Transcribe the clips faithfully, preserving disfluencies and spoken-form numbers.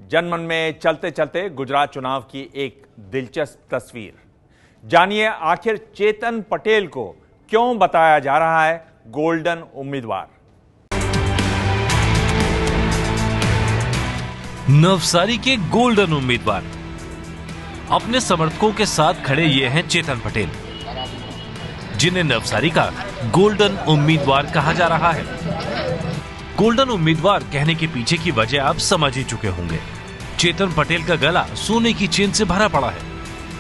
जनमन में चलते चलते गुजरात चुनाव की एक दिलचस्प तस्वीर। जानिए आखिर चेतन पटेल को क्यों बताया जा रहा है गोल्डन उम्मीदवार। नवसारी के गोल्डन उम्मीदवार अपने समर्थकों के साथ खड़े ये हैं चेतन पटेल, जिन्हें नवसारी का गोल्डन उम्मीदवार कहा जा रहा है। गोल्डन उम्मीदवार कहने के पीछे की वजह आप समझ ही चुके होंगे। चेतन पटेल का गला सोने की चेन से भरा पड़ा है।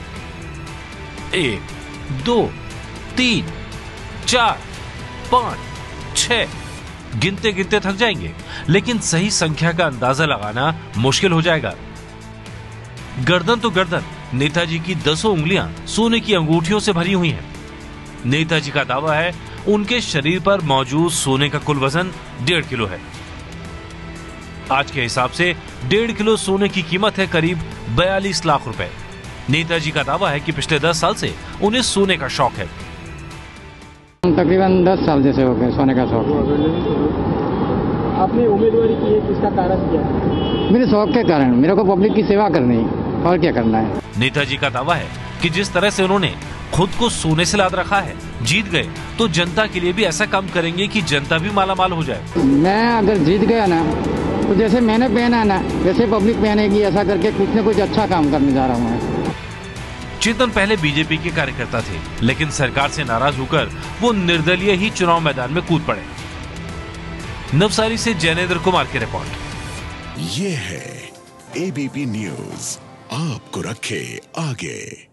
एक, दो, तीन, चार, पांच, छह, गिनते गिनते थक जाएंगे, लेकिन सही संख्या का अंदाजा लगाना मुश्किल हो जाएगा। गर्दन तो गर्दन नेताजी की दसों उंगलियां सोने की अंगूठियों से भरी हुई हैं। नेताजी का दावा है उनके शरीर पर मौजूद सोने का कुल वजन डेढ़ किलो है। आज के हिसाब से डेढ़ किलो सोने की कीमत है करीब बयालीस लाख रुपए। नेताजी का दावा है कि पिछले दस साल से उन्हें सोने का शौक है। तकरीबन दस साल जैसे हो गए सोने का शौक। आपने उम्मीदवारी की है, किसका कारण क्या है? मेरे शौक के कारण, मेरे को पब्लिक की सेवा करनी है, और क्या करना है। नेताजी का दावा है कि जिस तरह से उन्होंने खुद को सोने से लाद रखा है, जीत गए तो जनता के लिए भी ऐसा काम करेंगे कि जनता भी मालामाल हो जाए। मैं अगर जीत गया ना तो जैसे मैंने पहना ना वैसे पब्लिक पहनेगी, ऐसा करके कुछ न कुछ अच्छा काम करने जा रहा हूँ मैं। चेतन पहले बीजेपी के कार्यकर्ता थे, लेकिन सरकार से नाराज होकर वो निर्दलीय ही चुनाव मैदान में कूद पड़े। नवसारी से जैनेन्द्र कुमार की रिपोर्ट। ये है एबीपी न्यूज, आपको रखे आगे।